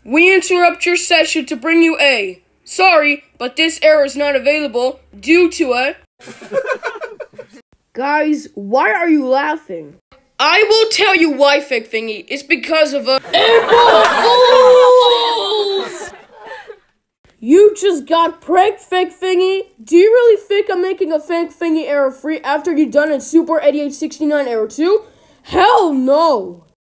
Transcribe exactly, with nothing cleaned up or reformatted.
We interrupt your session to bring you A. Sorry, but this error is not available due to a... Guys, why are you laughing? I will tell you why, Fake Thingy. It's because of a... April Fools! You just got pranked, Fake Thingy? Do you really think I'm making a Fake Thingy error free after you done a Super eighty-eight sixty-nine error too? Hell no!